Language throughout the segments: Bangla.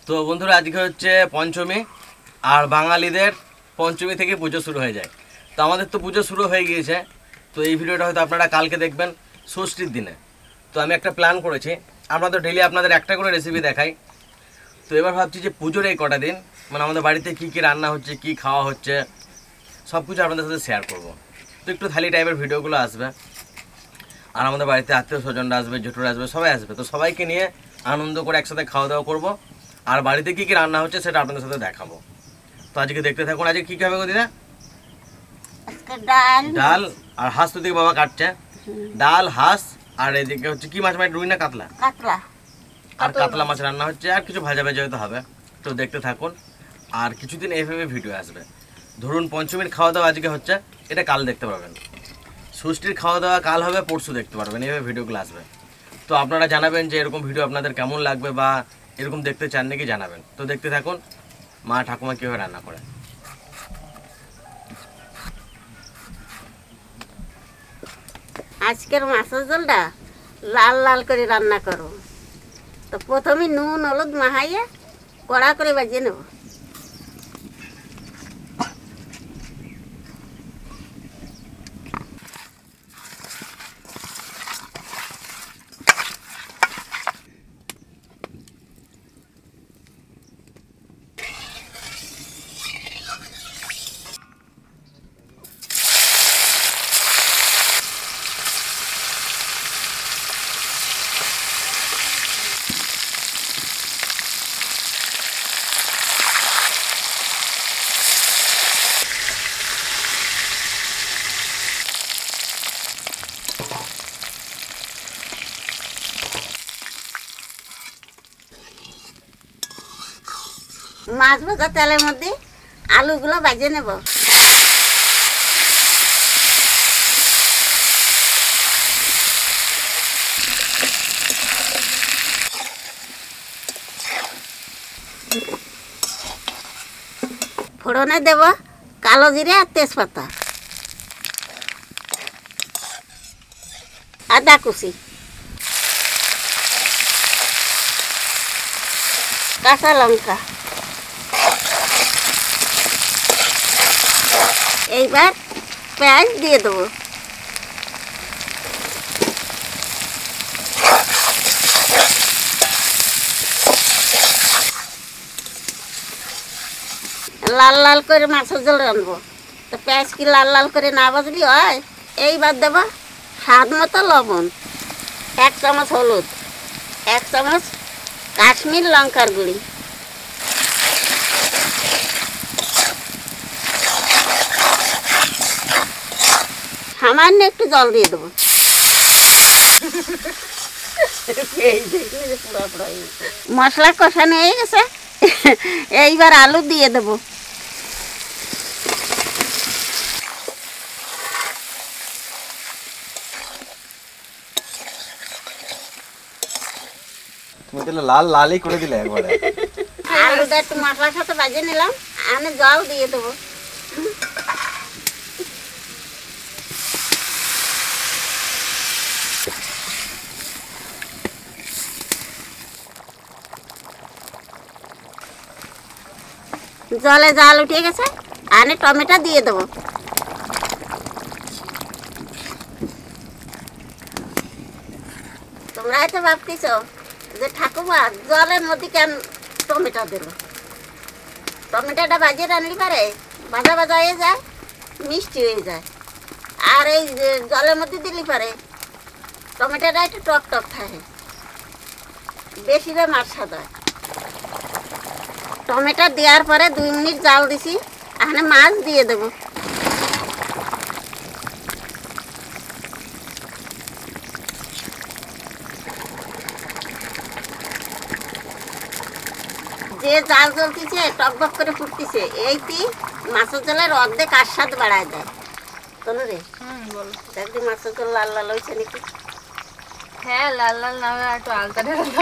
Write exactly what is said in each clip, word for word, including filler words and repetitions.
তো বন্ধুরা আজকে হচ্ছে পঞ্চমী আর বাঙালিদের পঞ্চমী থেকে পুজো শুরু হয়ে যায়। তো আমাদের তো পুজো শুরু হয়ে গিয়েছে। তো এই ভিডিওটা হয়তো আপনারা কালকে দেখবেন ষষ্ঠীর দিনে। তো আমি একটা প্ল্যান করেছি, আমরা তো ডেলি আপনাদের একটা করে রেসিপি দেখাই। তো এবার ভাবছি যে পুজোর এই কটা দিন মানে আমাদের বাড়িতে কী কী রান্না হচ্ছে, কী খাওয়া হচ্ছে, সব কিছু আপনাদের সাথে শেয়ার করব। তো একটু থালি টাইপের ভিডিওগুলো আসবে, আর আমাদের বাড়িতে আত্মীয় স্বজনরা আসবে, জেঠুরা আসবে, সবাই আসবে। তো সবাইকে নিয়ে আনন্দ করে একসাথে খাওয়া দাওয়া করবো, আর বাড়িতে কী কী রান্না হচ্ছে সেটা আপনাদের সাথে দেখাবো। তো আজকে দেখতে থাকুন। আজকে কী কী হবে গো দিদা? ডাল ডাল আর হাঁস তো দিকে বাবা কাটছে। ডাল, হাঁস, আর এদিকে হচ্ছে কি মাছ, মানে রুই না কাতলা? কাতলা। আর কাতলা মাছ রান্না হচ্ছে, আর কিছু ভাজা ভাজা হয়তো হবে। তো দেখতে থাকুন। আর কিছুদিন এইভাবে ভিডিও আসবে। ধরুন পঞ্চমীর খাওয়া দাওয়া আজকে হচ্ছে, এটা কাল দেখতে পারবেন। ষষ্ঠীর খাওয়া দাওয়া কাল হবে, পরশু দেখতে পারবেন। এইভাবে ভিডিওগুলো আসবে। তো আপনারা জানাবেন যে এরকম ভিডিও আপনাদের কেমন লাগবে, বা এরকম দেখতে চান নাকি জানাবেন। তো দেখতে থাকুন মা ঠাকুমা কীভাবে রান্না করে। আজকের মাছের ঝোলটা লাল লাল করে রান্না করো। তো প্রথমে নুন হলুদ মাখাইয়ে কড়া করে বাজিয়ে নেব। মাছ ভাজা তেলের মধ্যে আলুগুলো ভাজে নেব। ফোড়নে দেব কালো জিরে আর তেজপাতা, আদা কুচি, কাঁচা লঙ্কা। এইবার পেঁয়াজ দিয়ে দেবো। লাল লাল করে মাছের ঝোল রানবো। তো পেঁয়াজ কি লাল লাল করে না ভাজলি হয়। এইবার দেবো স্বাদ মতো লবণ, এক চামচ হলুদ, এক চামচ কাশ্মীর লঙ্কার গুঁড়ি, সামান্য একটু জল দিয়ে দেবো। মশলা কষানো হয়ে গেছে, এইবার আলু দিয়ে দেবো। তুমি তাহলে লাল লালই করে দিলে একবারে। আলুটা একটু মশলার সাথে ভাজে নিলাম, আমি জল দিয়ে দেবো। জলে জাল উঠে গেছে, আমি টমেটো দিয়ে দেবো। তোমরা হয়তো ভাবতেছ যে ঠাকুমা জলের মধ্যে কেন টমেটো দিল। টমেটোটা বাজিয়ে রান্নলি পারে ভাজা ভাজা হয়ে যায়, মিষ্টি হয়ে যায়। আর এই জলের মধ্যে দিলি পারে টমেটোটা একটু টক টক থাকে, বেশি রে মাছ সাদা। টমেটো দেওয়ার পরে দুই মিনিট জাল দিছি, এখানে মাছ দিয়ে দেব। যে জাল জ্বলতেছে টকবক করে ফুটতেছে, এইটি মাছের ঝোলের অর্ধেক আর স্বাদ বাড়ায় দেয়। শোনো রে, দেখবি মাছের ঝোল লাল লাল হয়েছে নাকি? হ্যাঁ, লাল লাল না হলে একটু আলতা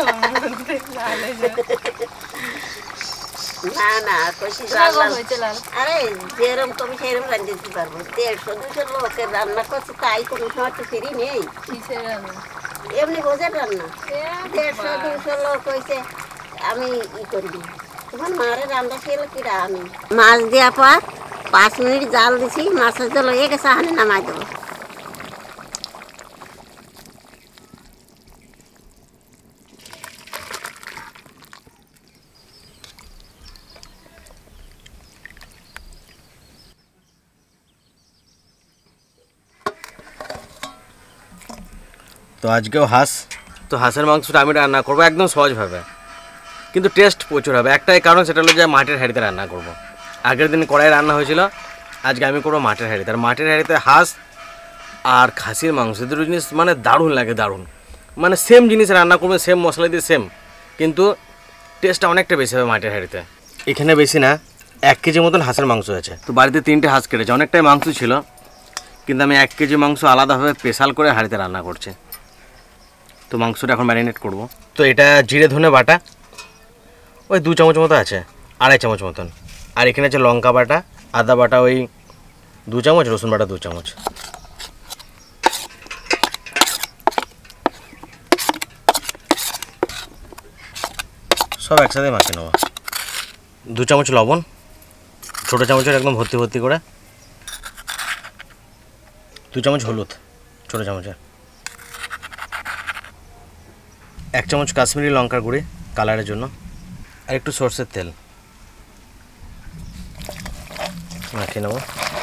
না না কষি লাল লাল হয়েছে। লাল আরে যেরকম তুমি সেরকম রান্না দিতে পারবো। দেড়শো দুশো লোকের রান্না করছে, তাই কোনো সময় তো ফিরি নেই। কিসের রান্না? এমনি বোঝের রান্না। দেড়শো দুশো লোক হয়েছে, আমি ই করি না। তোমার মারে রান্না ছিল কিরা আমি মাছ দেওয়ার পর পাঁচ মিনিট জাল দিছি, মাছের জল হয়ে গেছে, হানি নামাই দেবো। তো আজকেও হাঁস, তো হাঁসের মাংসটা আমি রান্না করবো একদম সহজভাবে, কিন্তু টেস্ট প্রচুর হবে। একটাই কারণ, সেটা হলো যে মাটির হাঁড়িতে রান্না করব। আগের দিন কড়াই রান্না হয়েছিল, আজকে আমি করবো মাটির হাঁড়িতে। আর মাটির হাঁড়িতে হাঁস আর খাসির মাংস দুটো জিনিস মানে দারুণ লাগে, দারুণ। মানে সেম জিনিস রান্না করবে, সেম মশলা দিয়ে সেম, কিন্তু টেস্টটা অনেকটা বেশি হবে মাটির হাঁড়িতে। এখানে বেশি না, এক কেজি মতন হাঁসের মাংস আছে। তো বাড়িতে তিনটে হাঁস কেটেছে, অনেকটাই মাংস ছিল, কিন্তু আমি এক কেজি মাংস আলাদাভাবে স্পেশাল করে হাঁড়িতে রান্না করছি। তো মাংসটা এখন ম্যারিনেট করব। তো এটা জিরে ধনে বাটা ওই দু চামচ মতো আছে, আড়াই চামচ মতন। আর এখানে আছে লঙ্কা বাটা, আদা বাটা ওই দু চামচ, রসুন বাটা দু চামচ। সব একসাথে মাখিয়ে নেবো। দু চামচ লবণ, ছোটো চামচের একদম ভর্তি ভর্তি করে। দু চামচ হলুদ ছোটো চামচের। এক চামচ কাশ্মীরি লঙ্কার গুঁড়ি কালারের জন্য। আর একটু সর্ষের তেল মাখিয়ে নেব।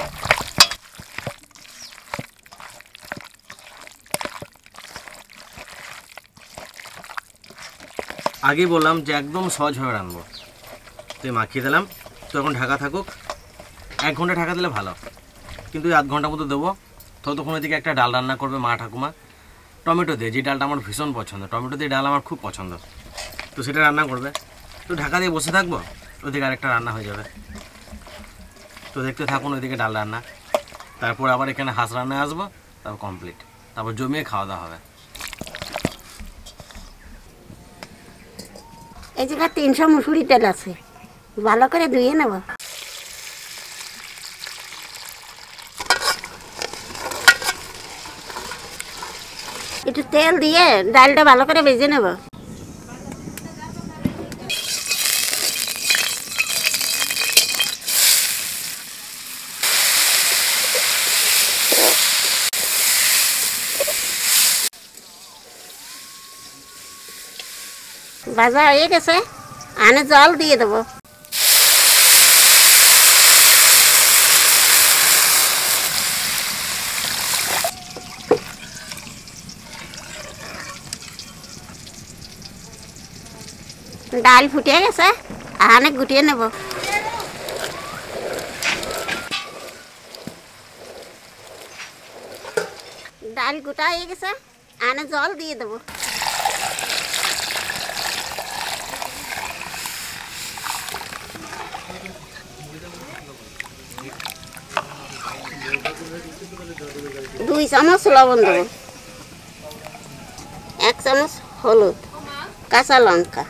আগেই বললাম যে একদম সহজভাবে রান্নবো। তো মাখিয়ে দিলাম। তো এখন ঢাকা থাকুক, এক ঘন্টা ঢাকা দিলে ভালো, কিন্তু আধ ঘন্টা মতো দেবো। ততক্ষণ ওইদিকে একটা ডাল রান্না করবে মা ঠাকুমা, টমেটো দিয়ে, যে ডালটা আমার ভীষণ পছন্দ। টমেটো দিয়ে ডাল আমার খুব পছন্দ, তো সেটা রান্না করবে। তো ঢাকা দিয়ে বসে থাকবো, ওইদিকে আরেকটা রান্না হয়ে যাবে। তো দেখতে থাকুন ওইদিকে ডাল রান্না, তারপর আবার এখানে হাঁস রান্নায় আসবো, তারপর কমপ্লিট, তারপর জমিয়ে খাওয়া দাওয়া হবে। এই জায়গায় তিনশো মুসুরি তেল আছে, ভালো করে ধুয়ে নেব। একটু তেল দিয়ে ডালটা ভালো করে ভেজে নেব। ভাজা হয়ে গেছে, আনে জল দিয়ে দেবো। ডাল ফুটে গেছে, আনে গুটিয়ে নেব। ডাল গোটা হয়ে গেছে, আনে জল দিয়ে দেবো। দুই চামচ লবণ দেবো, এক চামচ হলুদ, কাঁচা লঙ্কা,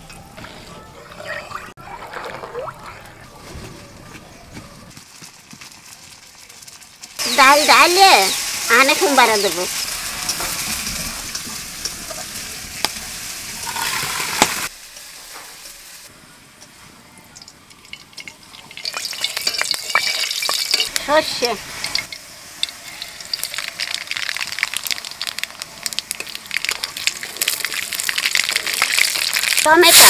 ডাল ডালিয়ে আনে কুমড়া দেবো। সর্ষে, টমেটো,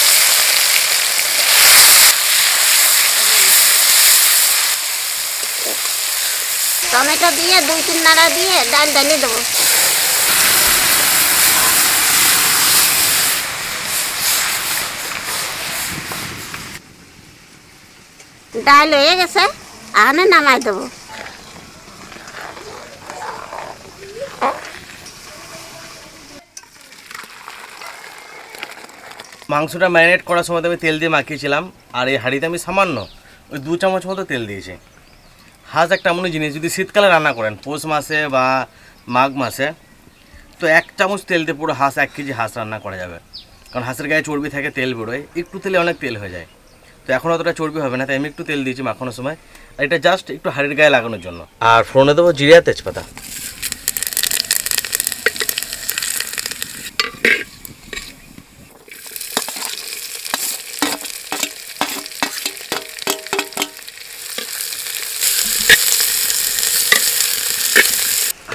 টমেটো দিয়ে দুই তিন নাড়া দিয়ে ডাল ডালিয়ে দেবো। ডাল হয়ে গেছে, আনে নামাই দেবো। মাংসটা ম্যারিনেট করার সময় আমি তেল দিয়ে মাখিয়েছিলাম, আর এই হাঁড়িতে আমি সামান্য ওই দু চামচ মতো তেল দিয়েছি। হাঁস একটা এমন জিনিস, যদি শীতকালে রান্না করেন, পৌষ মাসে বা মাঘ মাসে, তো এক চামচ তেল দিয়ে পুরো হাঁস, এক কেজি হাঁস রান্না করা যাবে। কারণ হাঁসের গায়ে চর্বি থাকে, তেল বেরোয়, একটু তেলে অনেক তেল হয়ে যায়। তো এখন অতটা চর্বি হবে না, তাই আমি একটু তেল দিয়েছি মাখানোর সময়। আর এটা জাস্ট একটু হাঁড়ির গায়ে লাগানোর জন্য। আর ফোড়নে দেবো জিরে আর তেজপাতা।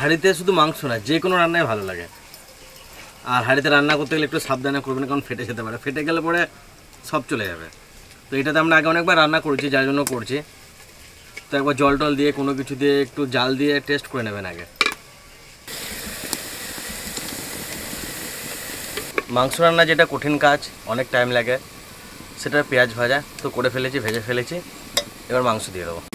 হাঁড়িতে শুধু মাংস না, যে কোনো রান্নাই ভালো লাগে। আর হাঁড়িতে রান্না করতে গেলে একটু সাবধানে করবেন, কারণ ফেটে যেতে পারে, ফেটে গেলে পরে সব চলে যাবে। তো এটাতে আমরা আগে অনেকবার রান্না করেছি, যার জন্য করছি। তো একবার জল টল দিয়ে কোনো কিছু দিয়ে একটু জাল দিয়ে টেস্ট করে নেবেন আগে। মাংস রান্না যেটা কঠিন কাজ, অনেক টাইম লাগে, সেটা পেঁয়াজ ভাজা তো করে ফেলেছি, ভেজে ফেলেছি। এবার মাংস দিয়ে দেবো।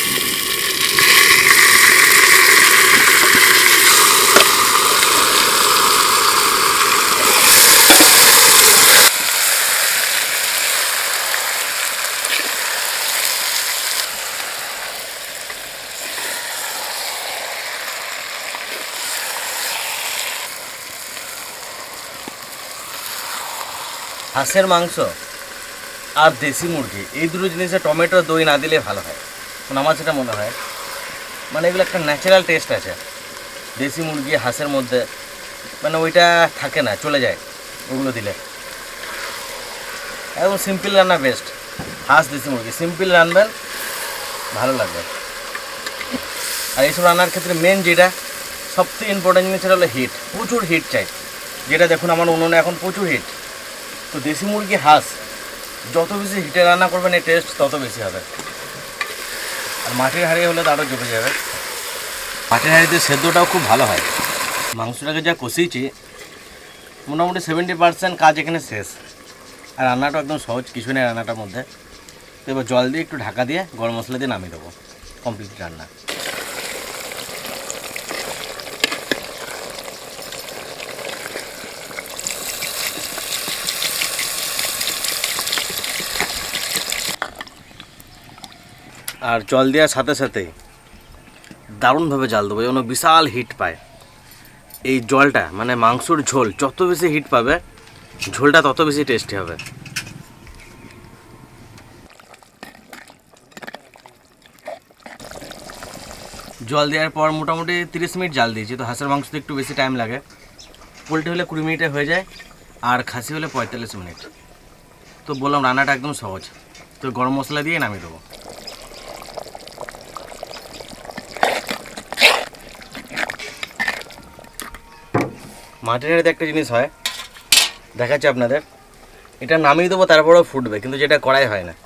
হাঁসের মাংস আর দেশি মুরগি, এই দুটো জিনিসে টমেটো দই না দিলে ভালো হয়, মানে আমার সেটা মনে হয়। মানে এগুলো একটা ন্যাচারাল টেস্ট আছে দেশি মুরগি হাঁসের মধ্যে, মানে ওইটা থাকে না, চলে যায় ওগুলো দিলে। একদম সিম্পল রান্না বেস্ট। হাঁস দেশি মুরগি সিম্পল রান্নবেন, ভালো লাগবে। আর এইসব রান্নার ক্ষেত্রে মেন যেটা সবথেকে ইম্পর্টেন্ট জিনিস সেটা হলো হিট, প্রচুর হিট চাই। যেটা দেখুন আমার উনুনে এখন প্রচুর হিট। তো দেশি মুরগি হাঁস যত বেশি হিটে রান্না করবেন এই টেস্ট তত বেশি হবে। আর মাটির হাঁড়ি হলে তো আরও জমে যাবে। মাটির হাঁড়িতে সেদ্ধটাও খুব ভালো হয়। মাংসটাকে যা কষিয়েছি মোটামুটি সেভেন্টি পার্সেন্ট কাজ এখানে শেষ। আর রান্নাটা একদম সহজ, কিছু নেই রান্নাটার মধ্যে। তো এবার জল দিয়ে একটু ঢাকা দিয়ে গরম মশলা দিয়ে নামিয়ে দেবো, কমপ্লিট রান্না। আর জল দেওয়ার সাথে সাথেই দারুণভাবে জাল দেবো, যেন বিশাল হিট পায় এই জলটা। মানে মাংসর ঝোল যত বেশি হিট পাবে ঝোলটা তত বেশি টেস্টি হবে। জল দেওয়ার পর মোটামুটি তিরিশ মিনিট জাল দিয়েছি। তো হাঁসের মাংসতে একটু বেশি টাইম লাগে, পোলট্রি হলে কুড়ি মিনিটে হয়ে যায়, আর খাসি হলে পঁয়তাল্লিশ মিনিট। তো বললাম রান্নাটা একদম সহজ। তো গরম মশলা দিয়ে নামিয়ে দেবো। মাটির হাঁড়িতে একটা জিনিস হয়, দেখাচ্ছি আপনাদের। এটা নামিয়ে দেবো, তারপরেও ফুটবে, কিন্তু যেটা কড়াই হয় না।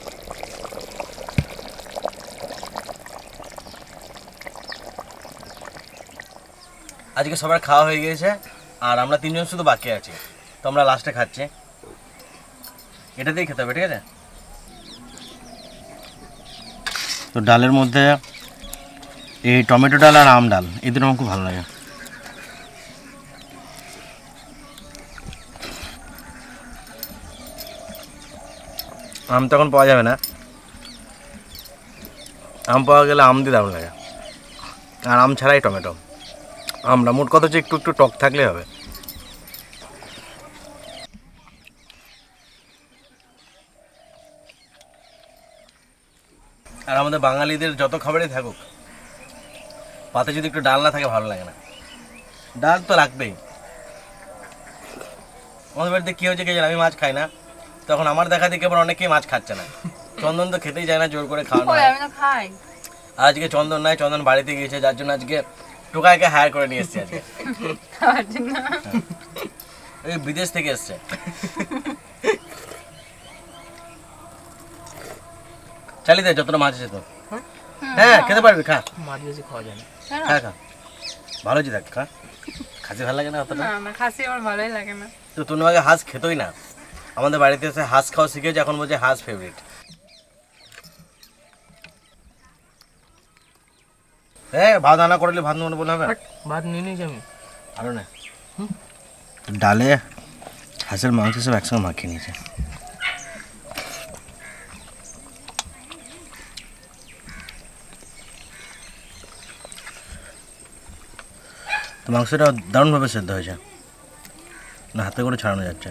আজকে সবার খাওয়া হয়ে গিয়েছে, আর আমরা তিনজন শুধু বাকি আছি। তো আমরা লাস্টে খাচ্ছি, এটা দিয়েই খেতে হবে, ঠিক আছে? তো ডালের মধ্যে এই টমেটো ডাল আর আম ডাল, এই দুটো আমার খুব ভালো লাগে। আম তো এখন পাওয়া যাবে না, আম পাওয়া গেলে আম দিয়ে দারুণ লাগে। আর আম ছাড়াই টমেটো, আমরা মোট কথা হচ্ছে একটু একটু টক থাকলে হবে। আর আমাদের বাঙালিদের যত খাবারই থাকুক, পাতে যদি একটু ডাল না থাকে ভালো লাগে না। ডাল তো লাগবেই। আমাদের বাড়িতে কী হয়েছে কে জানে, আমি মাছ খাই না, তখন আমার দেখা দেখে আবার অনেকেই মাছ খাচ্ছে না। চন্দন তো খেতেই যায় না, জোর করে খাওয়ানো হয়। আমি তো খাই। আজকে চন্দন নাই, চন্দন বাড়িতে গিয়েছে, যার জন্য আজকে টোকাইকে হায়ার করে নিয়ে এসছে আজকে। খাওয়ার জন্য এই বিদেশ থেকে এসছে। চালিয়ে দে যতটা মাছ আছে তো। হ্যাঁ খেতে পারবি, খা। মাছ বেশি খাওয়া যায় না। খা খা, ভালো জি দেখ, খা। খাসি ভালো লাগে না অতটা? না না, খাসি আমার ভালোই লাগে না। তো তুমি আগে হাঁস খেতোই না, আমাদের বাড়িতে এসে হাঁস খাওয়া শিখেছে, এখন বলছে হাঁস ফেভারিট। হ্যাঁ ভাত রান্না করলে ভাত মনে বলে হবে, ভাত নিয়ে নিয়েছি আমি। আরো না ডালে হাঁসের মাংস সব একসঙ্গে মাখিয়ে নিয়েছে। তো মাংসটা দারুণভাবে সেদ্ধ হয়েছে, না হাতে করে ছাড়ানো যাচ্ছে।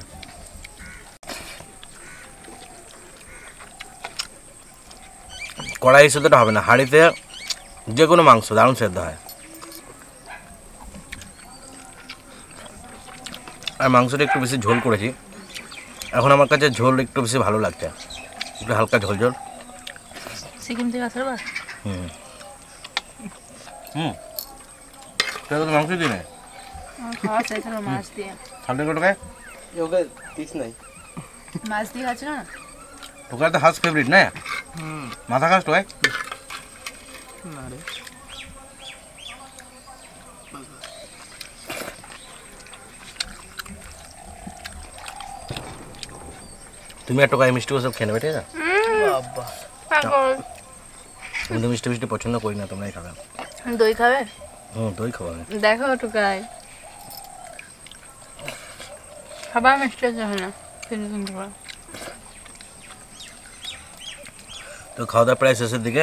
কড়াই সেদ্ধটা হবে না, হাঁড়িতে যে কোনো মাংস দারুণ সেদ্ধ হয়। আর মাংসটা একটু বেশি ঝোল করেছি, এখন আমার কাছে ঝোল একটু বেশি ভালো লাগছে, একটু হালকা ঝোল ঝোল। সিকিম থেকে আসার বার হুম হুম তোর তো মাংস দিনে আমার খাওয়া শেষ হলো মাছ দিয়ে ঠান্ডা কত টাকায় ওকে পিস নাই মাছ দিয়ে খাচ্ছে না তোকার তো হাউস ফেভারিট না হুম মাথা খাস তোকে না রে তুমি একটা গায়ে মিষ্টি সব খেয়ে নেবে ঠিক আছে বাবা পাগল তুমি তো মিষ্টি মিষ্টি পছন্দ করি না তোমরাই খাবে দই খাবে হুম দই খাওয়া দেখো টুকাই খাবার মিষ্টি আছে না ফিনিশিং খাবার তো খাওয়া দাওয়া প্রায় শেষের দিকে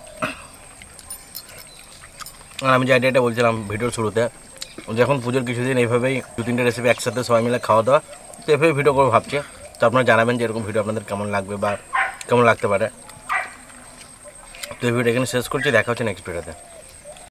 আর আমি যে আইডিয়াটা বলছিলাম ভিডিওর শুরুতে যখন পুজোর কিছুদিন এইভাবেই দু তিনটে রেসিপি একসাথে সবাই মিলে খাওয়া দাওয়া তো এভাবে ভিডিও করে ভাবছি তো আপনারা জানাবেন যে এরকম ভিডিও আপনাদের কেমন লাগবে বা কেমন লাগতে পারে তো এই ভিডিও এখানে শেষ করছি দেখা হচ্ছে নেক্সট ভিডিওতে